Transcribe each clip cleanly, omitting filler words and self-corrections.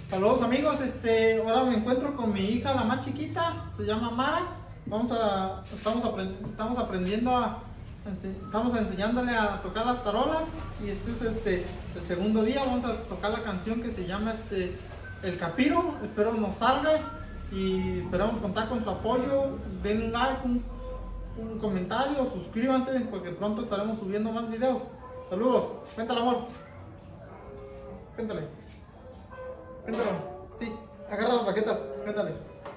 Saludos amigos, ahora me encuentro con mi hija, la más chiquita, se llama Mara. Estamos aprendiendo estamos enseñándole a tocar las tarolas y este es el segundo día. Vamos a tocar la canción que se llama El Capiro. Espero nos salga y esperamos contar con su apoyo. Den un like, un comentario, suscríbanse porque pronto estaremos subiendo más videos. Saludos, cuéntale amor, cuéntale. Cuéntalo, sí, agarra las baquetas, cuéntale.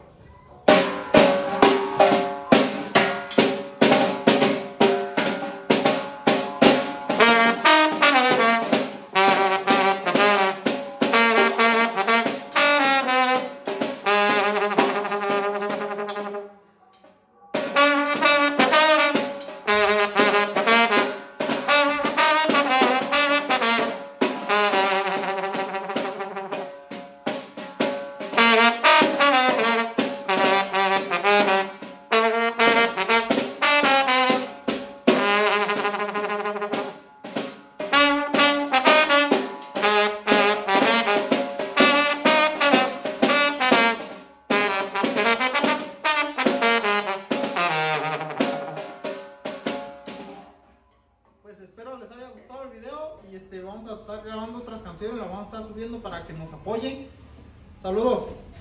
Pues espero les haya gustado el video y vamos a estar grabando otras canciones, las vamos a estar subiendo para que nos apoyen. Saludos.